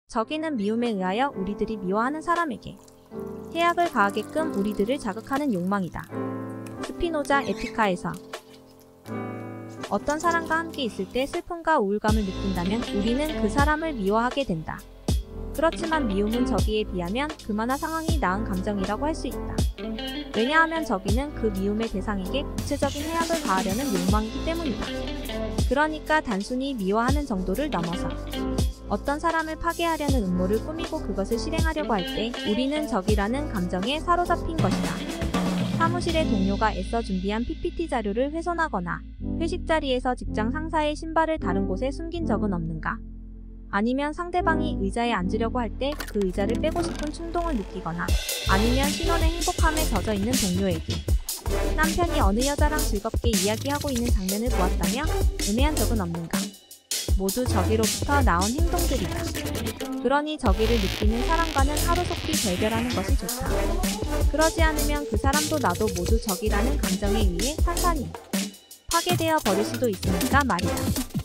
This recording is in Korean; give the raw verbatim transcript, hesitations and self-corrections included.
적이는 미움에 의하여 우리들이 미워하는 사람에게 해악을 가하게끔 우리들을 자극하는 욕망이다. 스피노자 에티카에서 어떤 사람과 함께 있을 때 슬픔과 우울감을 느낀다면 우리는 그 사람을 미워하게 된다. 그렇지만 미움은 적이에 비하면 그마나 상황이 나은 감정이라고 할 수 있다. 왜냐하면 적이는 그 미움의 대상에게 구체적인 해악을 가하려는 욕망이기 때문이다. 그러니까 단순히 미워하는 정도를 넘어서 어떤 사람을 파괴하려는 음모를 꾸미고 그것을 실행하려고 할 때 우리는 적이라는 감정에 사로잡힌 것이다. 사무실의 동료가 애써 준비한 피피티 자료를 훼손하거나 회식 자리에서 직장 상사의 신발을 다른 곳에 숨긴 적은 없는가? 아니면 상대방이 의자에 앉으려고 할 때 그 의자를 빼고 싶은 충동을 느끼거나 아니면 신혼의 행복함에 젖어 있는 동료에게 남편이 어느 여자랑 즐겁게 이야기하고 있는 장면을 보았다며 음해한 적은 없는가? 모두 적이로부터 나온 행동들이다. 그러니 적이를 느끼는 사람과는 하루속히 결별하는 것이 좋다. 그러지 않으면 그 사람도 나도 모두 적이라는 감정에 의해 산산이 파괴되어 버릴 수도 있으니까 말이다.